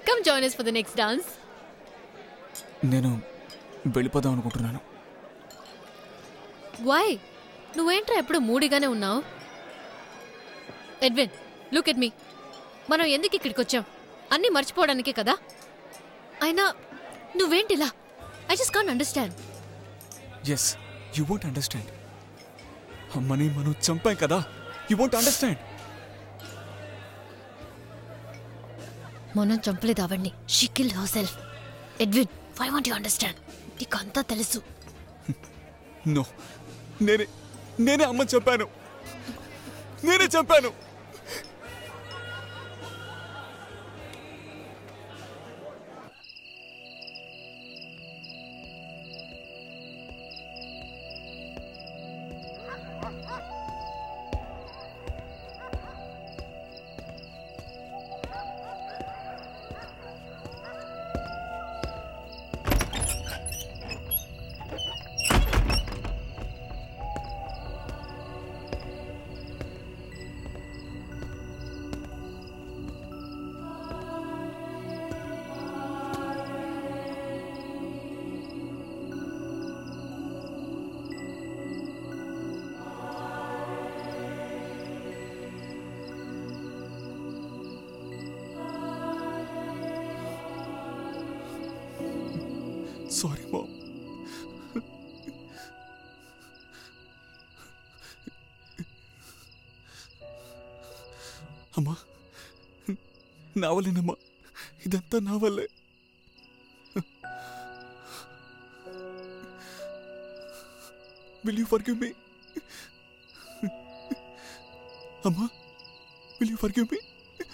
Come join us for the next dance. నేను వెళ్ళిపోదాం అనుకుంటున్నాను. Why? నువ్వేంట్రా ఎప్పుడు మూడీగానే ఉన్నావు? Edwin, look at me. మనం ఎందుకు ఇక్కడికి వచ్చాం? అన్నీ మర్చిపోవడానికే కదా? అయినా నువ్వేంటిలా? I just can't understand. Yes, you won't understand. అమ్మని మనం చంపాం కదా. You won't understand. మనం చంపలేదు అవన్నీ. She killed herself. Edwin, why won't you understand? నీకంతా తెలుసు. No. నేనే అమ్మని చంపాను. నేనే చంపాను. Sorry, Mom. అమ్మా, నా వల్లేనమ్మా. ఇదంతా నా వల్లే. Will you forgive me? అమ్మా, will you forgive me?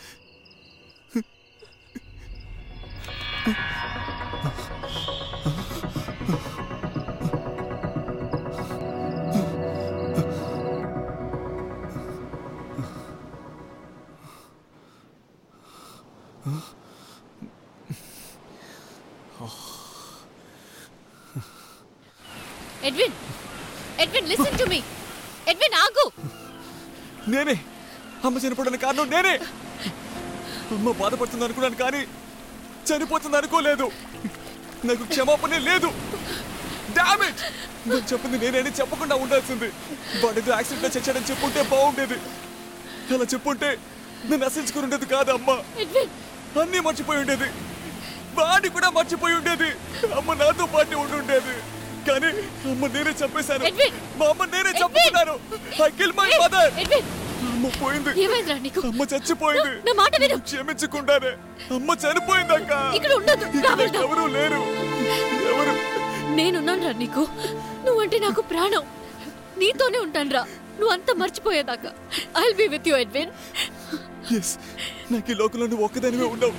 Edwin, listen to me. Edwin, ఆగు. నేనే అమ్మ చనిపోవడానికి కారణం నేనే. అమ్మ బాధపడుతుంది అనుకున్నాను కానీ చనిపోతుంది అనుకోలేదు. నాకు క్షమాపణ లేదు. Damn it. నేను చెప్పింది నేనేని చెప్పకుండా ఉండాల్సింది. వాడితో యాక్సిడెంట్ లో చచ్చాడని చెప్పుంటే బాగుండేది. అలా చెప్పుంటే నేను నశించుకుని ఉండేది కాదు అమ్మ. అన్నీ మర్చిపోయి ఉండేది. వాడి కూడా మర్చిపోయి ఉండేది. అమ్మ నాతో పాటు ఉండి ఉండేది. కానీ అమ్మ నేనే చంపేశాను. మా అమ్మ నేనే చంపుతున్నాను. I kill my mother. అమ్మ పోయింది. ఏమైందిరా నీకు? అమ్మ చచ్చిపోయింది. నా మాట విను. క్షమించకుండానే అమ్మ చనిపోయింది అక్క. ఇక్కడ ఉండదు. ఎవరు లేరు. ఎవరు? నేనున్నానురా నీకు. నువ్వంటే నాకు ప్రాణం. నీతోనే ఉంటానురా. నువ్వు అంతా మర్చిపోయేదాకా. I'll be with you Edwin. Yes, నాకు ఈ లోకంలో నువ్వు ఒక్కదానివే ఉండవు.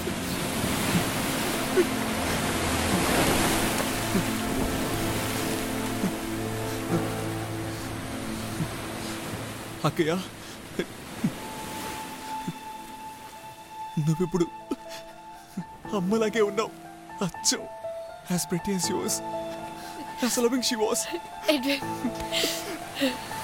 అక్కయ్య, నువ్విప్పుడు అమ్మలాగే ఉన్నావు. అచ్చం as pretty as yours, as loving she was. Edwin.